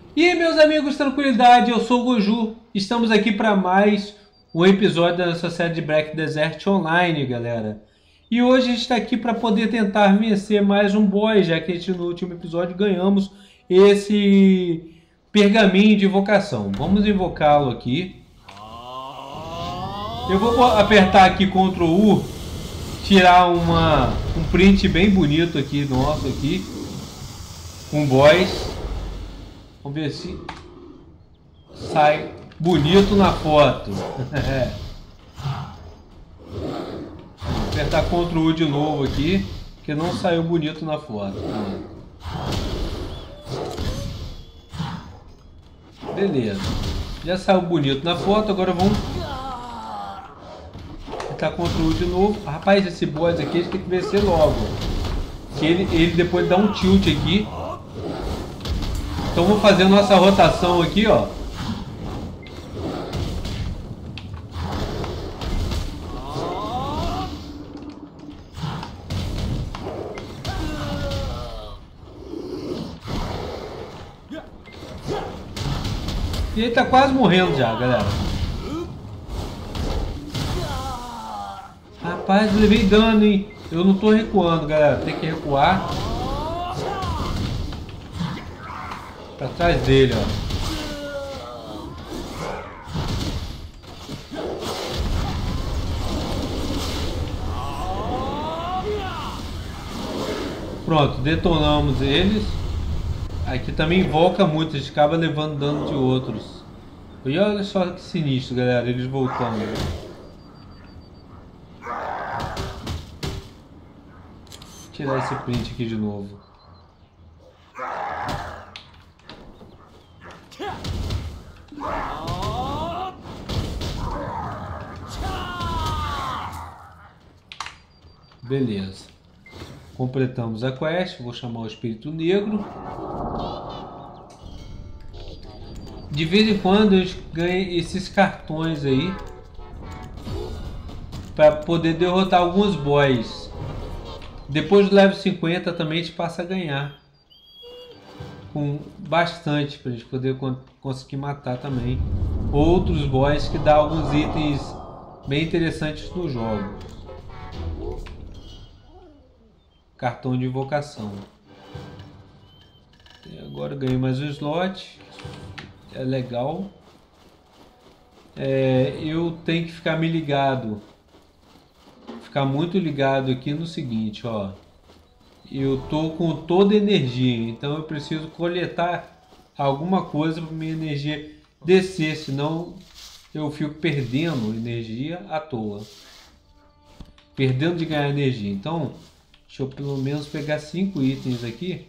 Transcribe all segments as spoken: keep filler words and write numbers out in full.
E aí, meus amigos, tranquilidade, eu sou o Goju. Estamos aqui para mais um episódio da nossa série de Black Desert Online, galera. E hoje a gente está aqui para poder tentar vencer mais um boss, já que a gente no último episódio ganhamos esse pergaminho de invocação. Vamos invocá-lo aqui. Eu vou apertar aqui control U, tirar uma, um print bem bonito aqui, nosso aqui, com boss. Vamos ver se sai bonito na foto. Vou apertar control U de novo aqui, que não saiu bonito na foto. Beleza. Já saiu bonito na foto, agora vamos apertar control U de novo. Rapaz, esse boss aqui a gente tem que vencer logo. Que ele, ele depois dá um tilt aqui. Então vou fazer a nossa rotação aqui, ó. E ele tá quase morrendo já, galera. Rapaz, eu levei dano, hein? Eu não tô recuando, galera. Tem que recuar. Pra trás dele, ó. Pronto, detonamos eles. Aqui também invoca muito, a gente acaba levando dano de outros. E olha só que sinistro, galera, eles voltando. Vou tirar esse print aqui de novo. Beleza. Completamos a quest. Vou chamar o Espírito Negro. De vez em quando a gente ganha esses cartões aí para poder derrotar alguns boys. Depois do level cinquenta também a gente passa a ganhar com bastante para a gente poder conseguir matar também outros boys que dá alguns itens bem interessantes no jogo. Cartão de invocação. E agora ganhei mais um slot. É legal. É, eu tenho que ficar me ligado. Ficar muito ligado aqui no seguinte, ó. Eu tô com toda a energia, então eu preciso coletar alguma coisa para minha energia descer, senão eu fico perdendo energia à toa. Perdendo de ganhar energia. Então, deixa eu pelo menos pegar cinco itens aqui.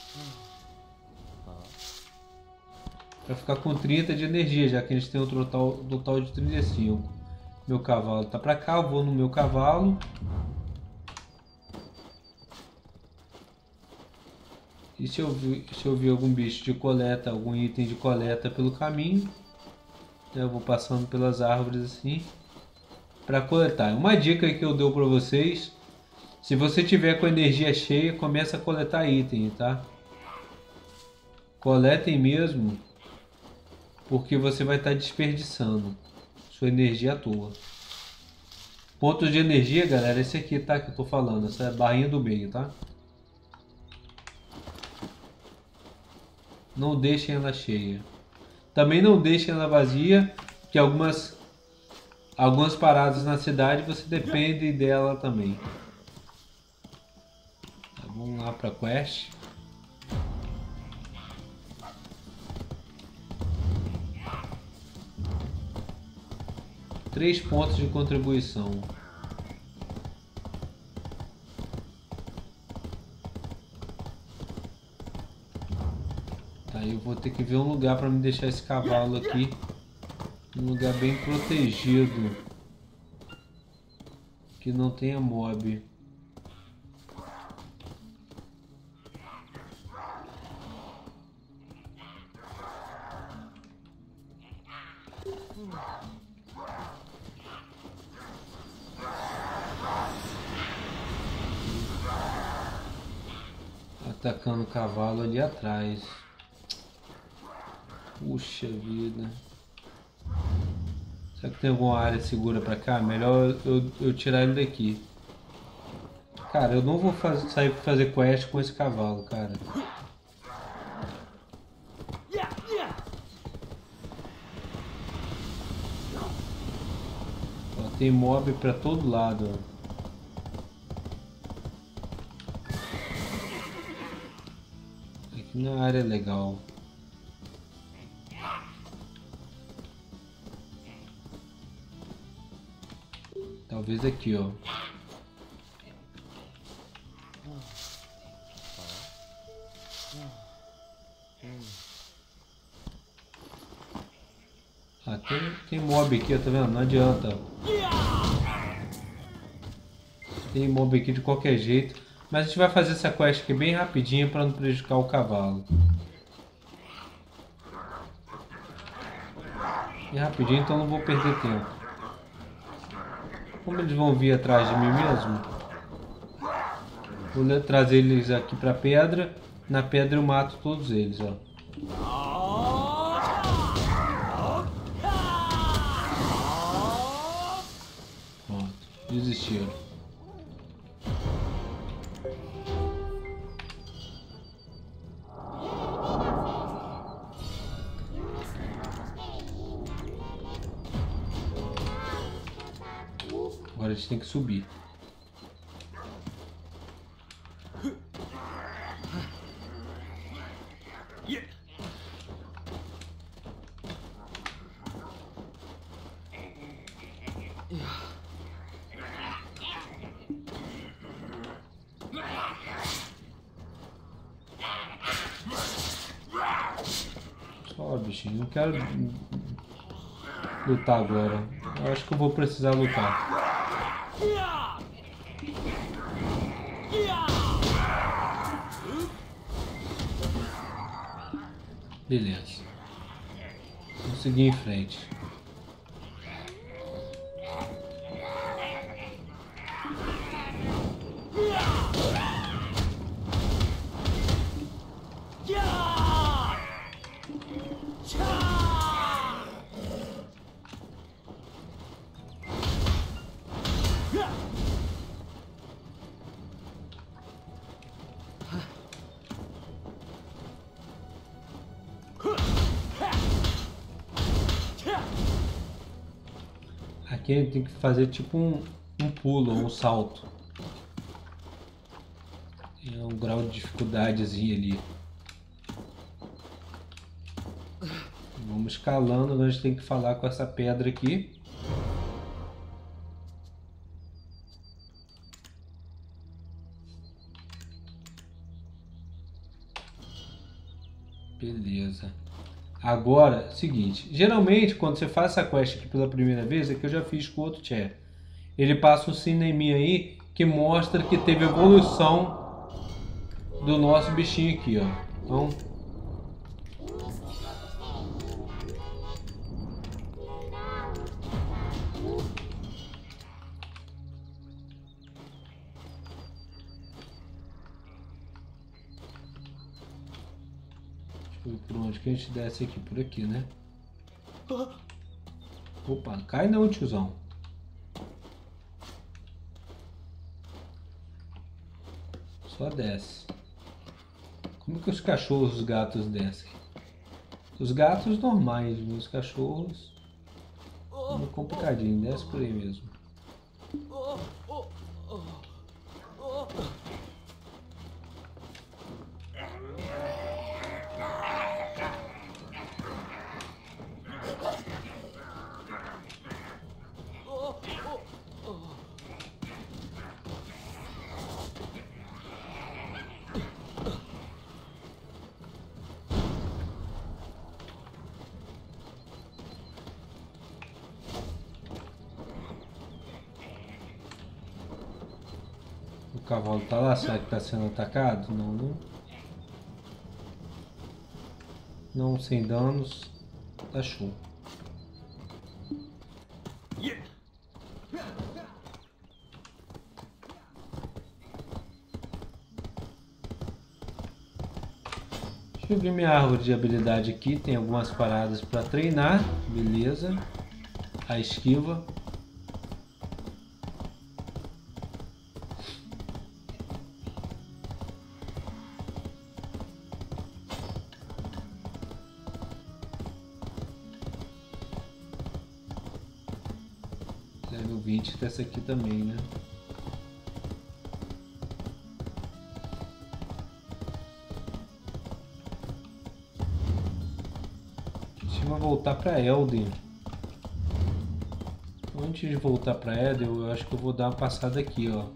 Para ficar com trinta de energia, já que a gente tem um total, total de trinta e cinco. Meu cavalo tá para cá, eu vou no meu cavalo. E se eu, vi, se eu ver algum bicho de coleta, algum item de coleta pelo caminho, eu vou passando pelas árvores assim para coletar. Uma dica que eu dou para vocês: se você tiver com energia cheia, começa a coletar item, tá? Coletem mesmo, porque você vai estar desperdiçando sua energia à toa. Pontos de energia, galera, esse aqui, tá? Que eu tô falando, essa barrinha do meio, tá? Não deixem ela cheia. Também não deixem ela vazia, porque algumas algumas paradas na cidade você depende dela também. Tá, vamos lá para quest. Três pontos de contribuição. Tá, eu vou ter que ver um lugar para me deixar esse cavalo aqui. Um lugar bem protegido. Que não tenha mob. Atacando o cavalo ali atrás. Puxa vida. Será que tem alguma área segura pra cá? Melhor eu, eu tirar ele daqui. Cara, eu não vou faz, sair pra fazer quest com esse cavalo, cara. Ó, tem mob pra todo lado, ó. Aqui na área é legal. Talvez aqui, ó. Ah, tem, tem mob aqui, ó, tá vendo? Não adianta. Tem mob aqui de qualquer jeito. Mas a gente vai fazer essa quest aqui bem rapidinho para não prejudicar o cavalo. E rapidinho, então não vou perder tempo. Como eles vão vir atrás de mim mesmo, vou trazer eles aqui para a pedra. Na pedra eu mato todos eles, ó. Pronto, desistiram. Agora a gente tem que subir. Só, bichinho, não quero lutar agora. Eu acho que eu vou precisar lutar. Beleza. Vamos seguir em frente. Aqui a gente tem que fazer tipo um, um pulo, um salto. É um grau de dificuldadezinho ali. Vamos escalando, agora a gente tem que falar com essa pedra aqui. Beleza. Agora, seguinte, geralmente quando você faz essa quest aqui pela primeira vez, é que eu já fiz com outro chat. Ele passa um cineminha aí que mostra que teve evolução do nosso bichinho aqui, ó. Então, por onde que a gente desce aqui? Por aqui, né? Opa, cai não, tiozão. Só desce. Como que os cachorros e os gatos descem? Os gatos normais, mas os cachorros... É complicadinho, desce por aí mesmo. O cavalo tá lá, será que tá sendo atacado? Não, não. Não, sem danos. Tá show. Deixa eu abrir minha árvore de habilidade aqui. Tem algumas paradas para treinar. Beleza. A esquiva. Level vinte dessa aqui também, né? Voltar para Elden. Antes de voltar para Elden, eu acho que eu vou dar uma passada aqui, ó.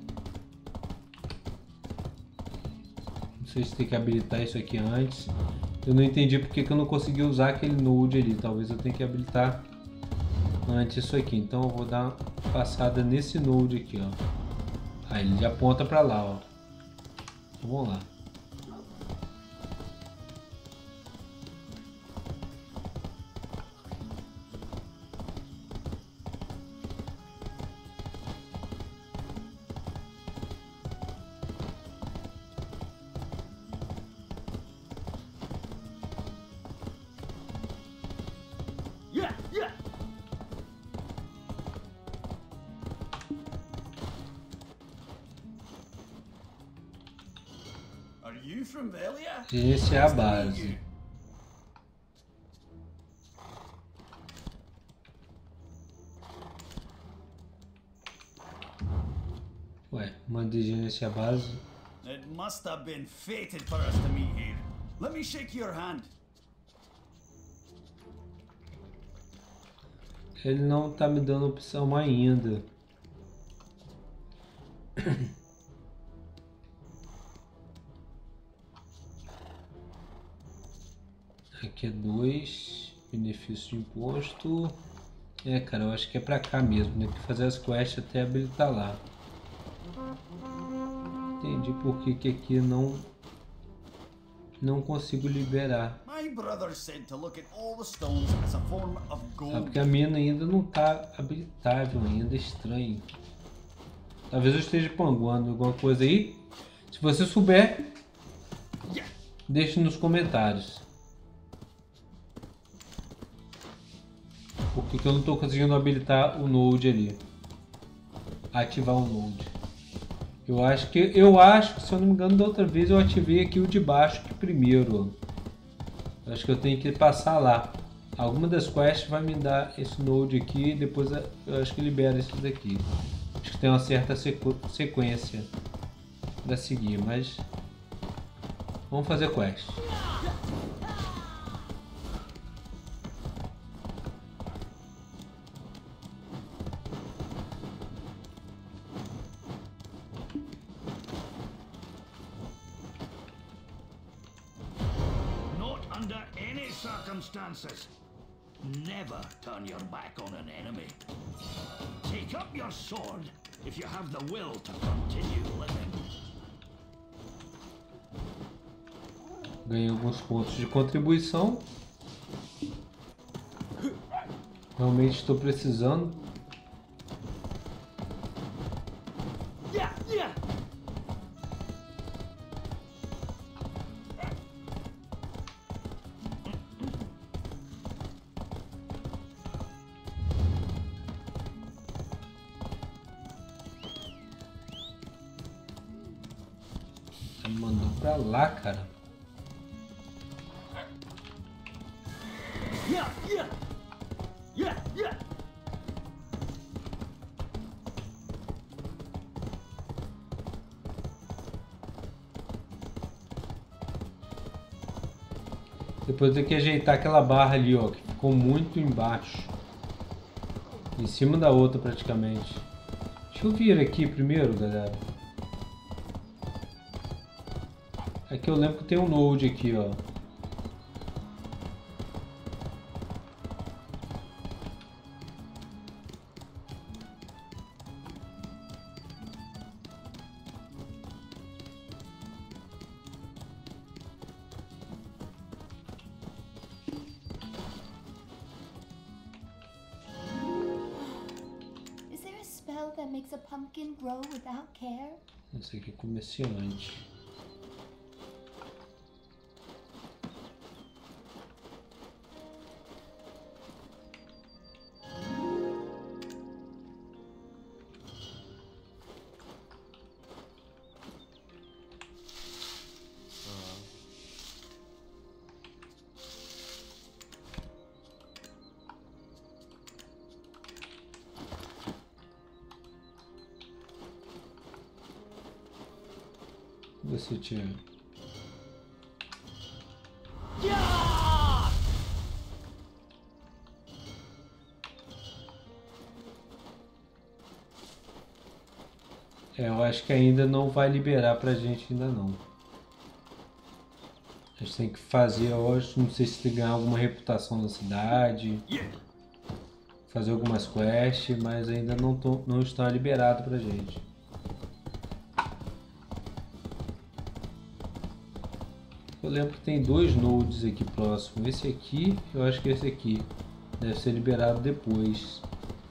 Não sei se tem que habilitar isso aqui antes. Eu não entendi porque que eu não consegui usar aquele node ali. Talvez eu tenha que habilitar antes isso aqui. Então eu vou dar uma passada nesse node aqui, ó. Aí ele já aponta para lá, ó. Vamos lá. Esse é a base. Ué, Mandijin, esse é a base. It must have been fated for us to meet here. Let me shake your hand. Ele não tá me dando opção ainda. Aqui é dois, benefício de imposto. É, cara, eu acho que é pra cá mesmo, né? Que fazer as quests até habilitar lá. Entendi por que que aqui não não consigo liberar. Ah, porque a mina ainda não tá habilitável ainda, é estranho. Talvez eu esteja panguando alguma coisa aí. Se você souber, deixe nos comentários. Por que que eu não estou conseguindo habilitar o node ali? Ativar o node. Eu acho que, eu acho que, se eu não me engano, da outra vez eu ativei aqui o de baixo que primeiro. Eu acho que eu tenho que passar lá. Alguma das quests vai me dar esse node aqui e depois eu acho que libera esse daqui. Acho que tem uma certa sequ sequência para seguir, mas vamos fazer quest. Circumstances. Never turn your back on an enemy. Take up your sword if you have the will to continue living. Ganhei alguns pontos de contribuição. Realmente estou precisando. Yeah, yeah. Mandou pra lá, cara. Yeah, yeah. Yeah, yeah. Depois eu tenho que ajeitar aquela barra ali, ó, que ficou muito embaixo. Em cima da outra praticamente. Deixa eu vir aqui primeiro, galera. Aqui eu lembro que tem um node aqui, ó. Is there a spell that makes a pumpkin grow without care? Esse aqui é comerciante. Cacete. É, eu acho que ainda não vai liberar pra gente ainda não. A gente tem que fazer, eu acho, não sei se tem que ganhar alguma reputação na cidade, fazer algumas quests, mas ainda não, tô, não está liberado pra gente. Eu lembro que tem dois nodes aqui próximos. Esse aqui, eu acho que esse aqui deve ser liberado depois.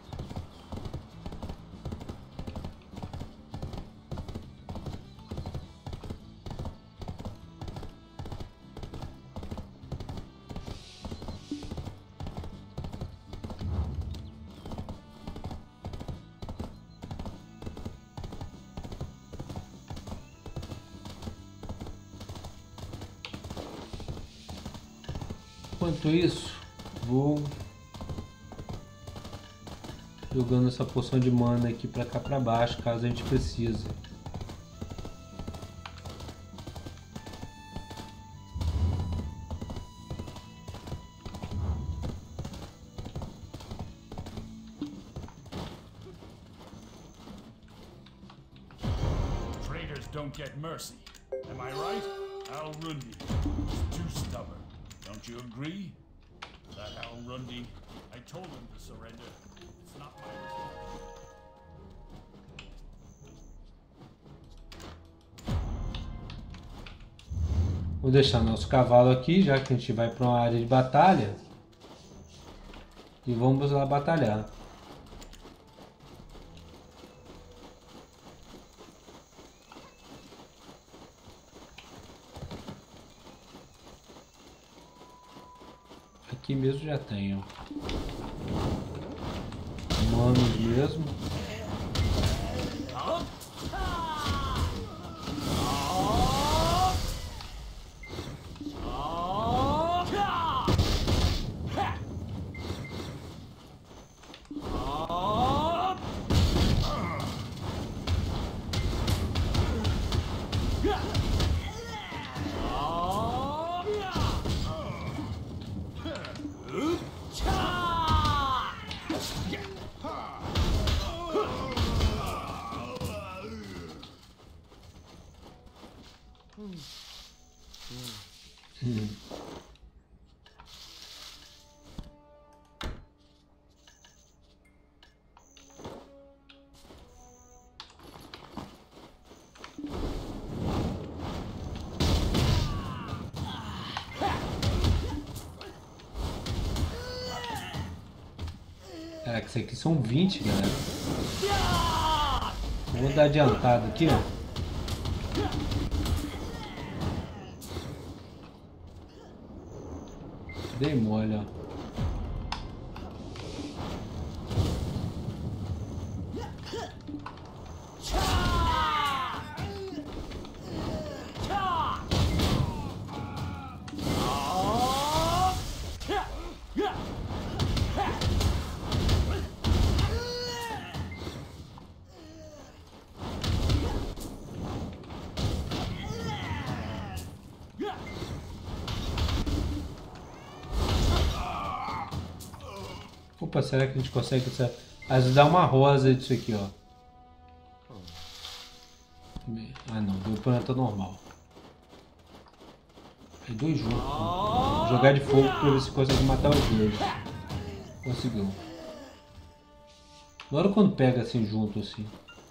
Enquanto isso, vou jogando essa poção de mana aqui pra cá pra baixo, caso a gente precise. Traitors don't get mercy. Am I right? Al-Rundi is too stubborn. Don't you agree? That Al-Rundi, I told him to surrender. It's not my Vou deixar nosso cavalo aqui, já que a gente vai para uma área de batalha. E vamos lá batalhar. Aqui mesmo já tenho. Humanos mesmo. Hum. Caraca, isso aqui são vinte, galera. Vou dar adiantado aqui, ó. Dei mole, ó. Opa, será que a gente consegue ajudar uma rosa disso aqui, ó? Ah não, deu planta normal. Aí dois juntos. Vou jogar de fogo pra ver se consegue matar os dois. Conseguiu. Agora quando pega assim junto assim.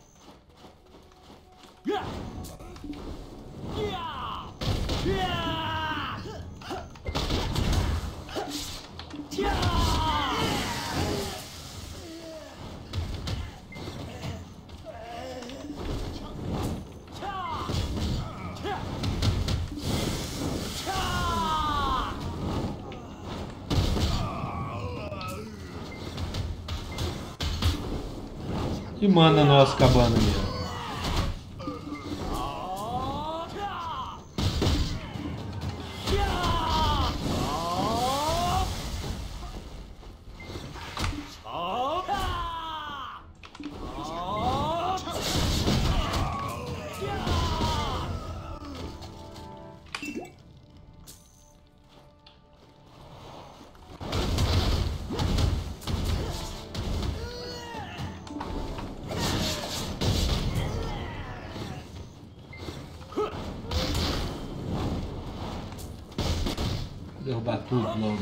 E manda nosso cabana ali. roubar tudo logo.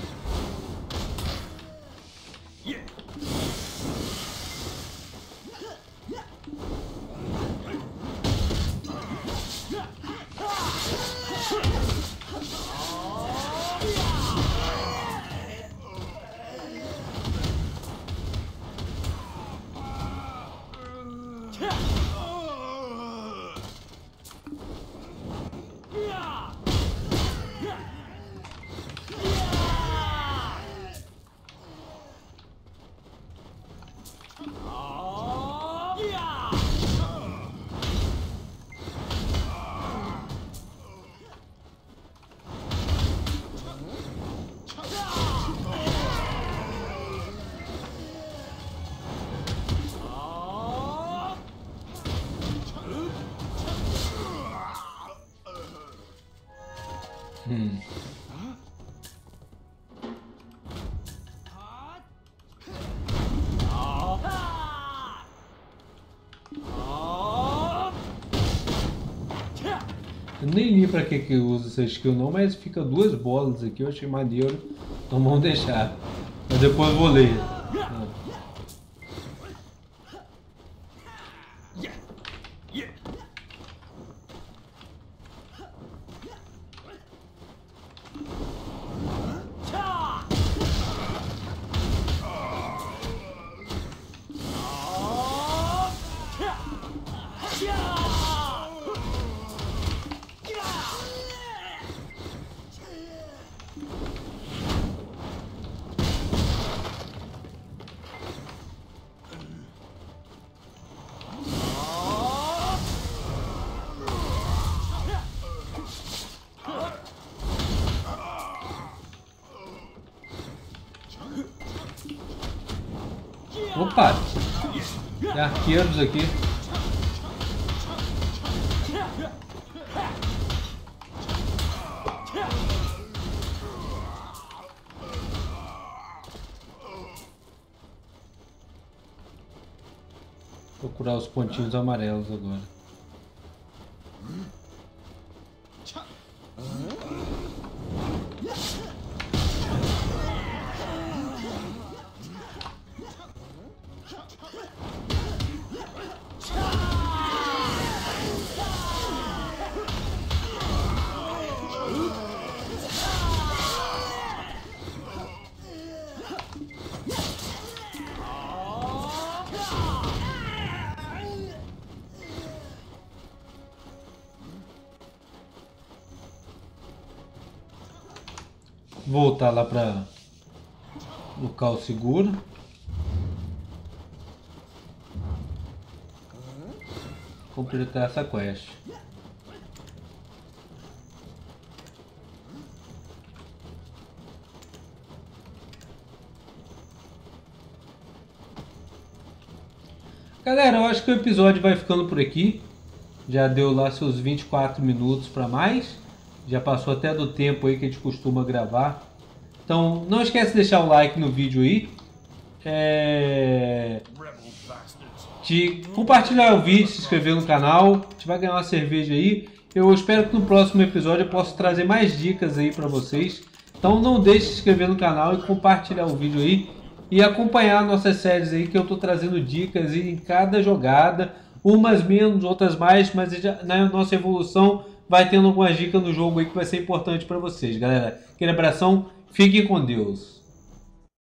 Hum. Eu nem li pra que que eu uso essa skill não, mas fica duas bolas aqui, eu achei maneiro, então vamos deixar. Mas depois eu vou ler. Ah. Opa! Tem arqueiros aqui. Vou procurar os pontinhos amarelos agora. Voltar lá para local seguro. Completar essa quest. Galera, eu acho que o episódio vai ficando por aqui. Já deu lá seus vinte e quatro minutos para mais. Já passou até do tempo aí que a gente costuma gravar. Então não esquece de deixar o like no vídeo aí. É... De compartilhar o vídeo, se inscrever no canal. A gente vai ganhar uma cerveja aí. Eu espero que no próximo episódio eu possa trazer mais dicas aí para vocês. Então não deixe de se inscrever no canal e compartilhar o vídeo aí. E acompanhar nossas séries aí que eu estou trazendo dicas em cada jogada. Umas menos, outras mais, mas já, na nossa evolução vai tendo algumas dicas no jogo aí que vai ser importante para vocês, galera. Aquele abração, fiquem com Deus.